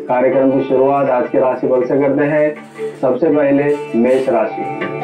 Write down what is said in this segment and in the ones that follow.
कार्यक्रम की शुरुआत आज के राशिफल से करते हैं। सबसे पहले मेष राशि।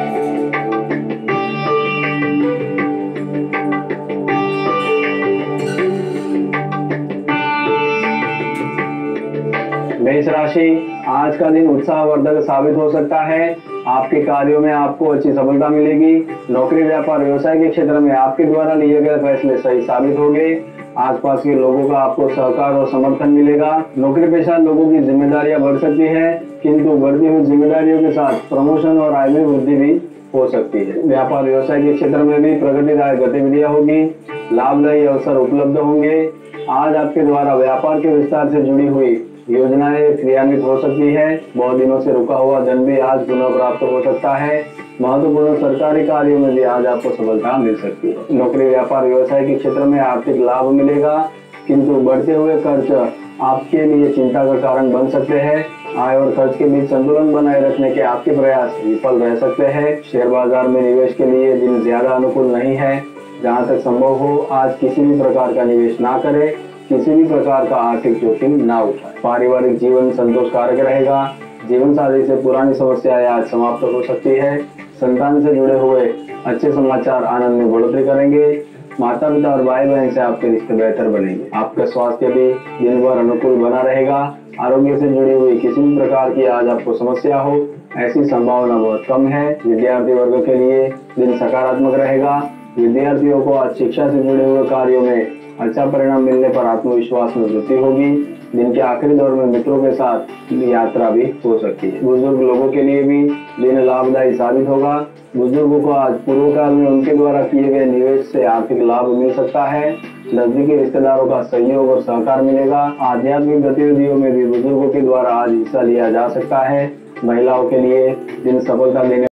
मेष राशि, आज का दिन उत्साहवर्धक साबित हो सकता है। आपके कार्यों में आपको अच्छी सफलता मिलेगी। नौकरी, व्यापार, व्यवसाय के क्षेत्र में आपके द्वारा लिए गए फैसले सही साबित होंगे। आसपास के लोगों का आपको सहकार और समर्थन मिलेगा। नौकरी पेशा लोगों की जिम्मेदारियां बढ़ सकती है, किंतु बढ़ती हुई जिम्मेदारियों के साथ प्रमोशन और आय में वृद्धि भी हो सकती है। व्यापार, व्यवसाय के क्षेत्र में भी प्रगतिदायक गतिविधियां होगी। लाभदायी अवसर उपलब्ध होंगे। आज आपके द्वारा व्यापार के विस्तार से जुड़ी हुई योजनाएं क्रियान्वित हो सकती है। बहुत दिनों से रुका हुआ धन भी आज पुनः प्राप्त हो सकता है। महत्वपूर्ण सरकारी कार्यों में भी आज आपको सफलता मिल सकती है। नौकरी, व्यापार, व्यवसाय के क्षेत्र में आर्थिक लाभ मिलेगा, किंतु बढ़ते हुए खर्च आपके लिए चिंता का कारण बन सकते हैं। आय और खर्च के बीच संतुलन बनाए रखने के आपके प्रयास विफल रह सकते हैं। शेयर बाजार में निवेश के लिए दिन ज्यादा अनुकूल नहीं है। जहां तक संभव हो आज किसी भी प्रकार का निवेश ना करें। किसी भी प्रकार का आर्थिक जोखिम ना उठाएं। पारिवारिक जीवन संतोषकारक रहेगा। जीवन साथी से पुरानी समस्याएं आज समाप्त हो सकती है। संतान से जुड़े हुए अच्छे समाचार आनंद में बढ़ोतरी करेंगे। माता पिता और भाई बहन से आपके रिश्ते बेहतर बनेंगे। आपका स्वास्थ्य भी दिन भर अनुकूल बना रहेगा। आरोग्य से जुड़ी हुई किसी भी प्रकार की आज आपको समस्या हो, ऐसी संभावना बहुत कम है। विद्यार्थी वर्ग के लिए दिन सकारात्मक रहेगा। विद्यार्थियों को आज शिक्षा से जुड़े हुए कार्यों में अच्छा परिणाम मिलने पर आत्मविश्वास में वृद्धि होगी। दिन के आखिरी दौर में मित्रों के साथ यात्रा भी हो सकती है। बुजुर्ग लोगों के लिए भी दिन लाभदायी साबित होगा। बुजुर्गों को आज पूर्व काल में उनके द्वारा किए गए निवेश से आर्थिक लाभ मिल सकता है। नजदीकी रिश्तेदारों का सहयोग और सहकार मिलेगा। आध्यात्मिक गतिविधियों में भी बुजुर्गों के द्वारा आज हिस्सा लिया जा सकता है। महिलाओं के लिए दिन सफलता देने